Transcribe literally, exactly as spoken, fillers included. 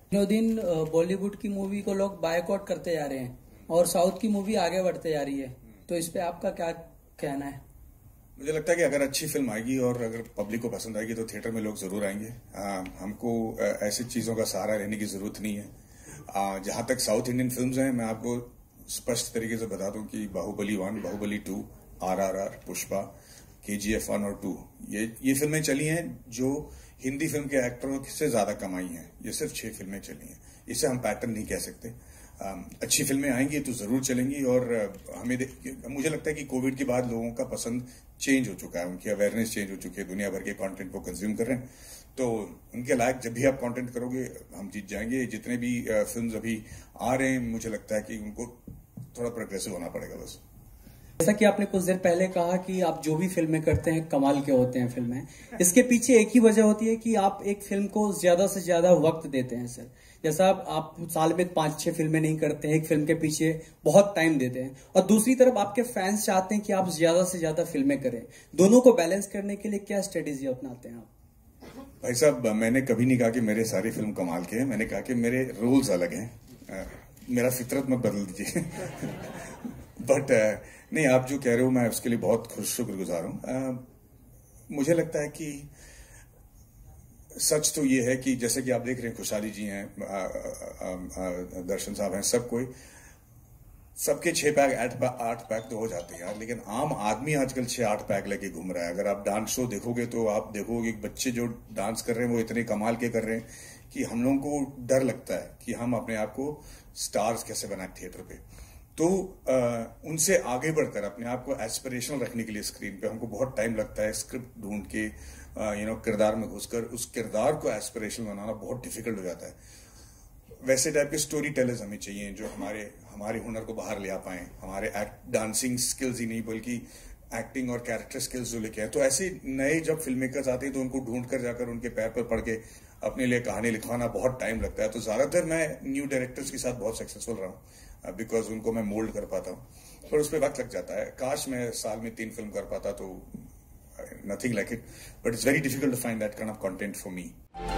दिनों दिन बॉलीवुड की मूवी को लोग बायकॉट करते जा रहे हैं और साउथ की मूवी आगे बढ़ते जा रही है, तो इस पे आपका क्या कहना है? मुझे लगता है कि अगर अच्छी फिल्म आएगी और अगर पब्लिक को पसंद आएगी तो थिएटर में लोग जरूर आएंगे। आ, हमको ऐसी चीजों का सहारा रहने की जरूरत नहीं है। जहां तक साउथ इंडियन फिल्म्स हैं, मैं आपको स्पष्ट तरीके से बता दूं कि Baahubali one, Baahubali two, RRR, Pushpa, KGF one और टू, ये ये फिल्में चली हैं जो हिंदी फिल्म के एक्टरों से ज्यादा कमाई हैं। ये सिर्फ छह फिल्में चली हैं। इसे हम पैटर्न नहीं कह सकते। आ, अच्छी फिल्में आएंगी तो जरूर चलेंगी। और हमें मुझे लगता है कि कोविड के बाद लोगों का पसंद चेंज हो चुका है, उनकी अवेयरनेस चेंज हो चुकी है, दुनिया भर के कंटेंट को कंज्यूम कर रहे हैं। तो उनके लायक जब भी आप कंटेंट करोगे हम जीत जाएंगे। जितने भी फिल्म्स अभी आ रहे हैं, मुझे लगता है कि उनको थोड़ा प्रोग्रेसिव होना पड़ेगा बस। जैसा कि आपने कुछ देर पहले कहा कि आप जो भी फिल्में करते हैं कमाल के होते हैं फिल्में, इसके पीछे एक ही वजह होती है कि आप एक फिल्म को ज्यादा से ज्यादा वक्त देते हैं सर। जैसा आप, आप साल में पांच छह फिल्में नहीं करते हैं, एक फिल्म के पीछे बहुत टाइम देते हैं, और दूसरी तरफ आपके फैंस चाहते हैं कि आप ज्यादा से ज्यादा फिल्में करें। दोनों को बैलेंस करने के लिए क्या स्ट्रेटेजी अपनाते हैं आप? भाई साहब, मैंने कभी नहीं कहा कि मेरे सारी फिल्म कमाल के हैं। मैंने कहा कि मेरे रूल्स अलग हैं। मेरा फितरत मत बदल दीजिए। बट नहीं, आप जो कह रहे हो मैं उसके लिए बहुत खुश शुक्रगुजार हूं। मुझे लगता है कि सच तो ये है कि जैसे कि आप देख रहे हैं, खुशहाली जी हैं, आ, आ, आ, दर्शन साहब हैं, सब कोई सबके छह पैक आठ आठ पैक तो हो जाते हैं यार, लेकिन आम आदमी आजकल छह आठ पैक लेके घूम रहा है। अगर आप डांस शो देखोगे तो आप देखोगे कि बच्चे जो डांस कर रहे हैं वो इतने कमाल के कर रहे हैं कि हम लोगों को डर लगता है कि हम अपने आप को स्टार्स कैसे बनाए थिएटर पे। तो आ, उनसे आगे बढ़कर अपने आप को एस्पिरेशनल रखने के लिए स्क्रीन पे हमको बहुत टाइम लगता है। स्क्रिप्ट ढूंढ के यू नो किरदार में घुसकर उस किरदार को एस्पिरेशनल बनाना बहुत डिफिकल्ट हो जाता है। वैसे टाइप के स्टोरी टेलर्स हमें चाहिए जो हमारे हमारे हुनर को बाहर ले आ पाए, हमारे एक्ट डांसिंग स्किल्स ही नहीं बल्कि एक्टिंग और कैरेक्टर स्किल्स जो लेके आए। तो ऐसे नए जब फिल्म मेकर्स आते हैं तो उनको ढूंढ कर जाकर उनके पैर पर पड़ के अपने लिए कहानी लिखवाना बहुत टाइम लगता है। तो ज्यादातर मैं न्यू डायरेक्टर्स के साथ बहुत सक्सेसफुल रहा हूँ बिकॉज उनको मैं मोल्ड कर पाता हूँ, पर उस पर वक्त लग जाता है। काश मैं साल में तीन फिल्म कर पाता तो nothing like it, but it's very difficult to find that kind of content for me.